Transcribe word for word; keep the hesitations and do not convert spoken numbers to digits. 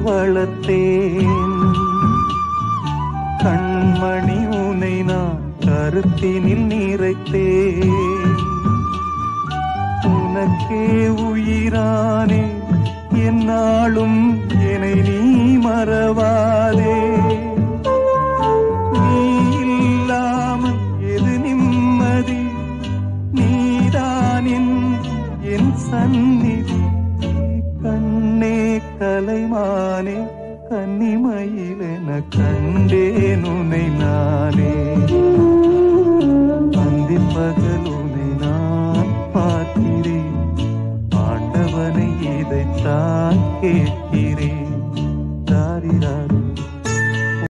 வளர்த்தேன். கண்மணி உனை நான் கருத்தினில் நிறைத்தேன். உனக்கே உயிரானே என்னாலும் என்னை நீ மறவாதே.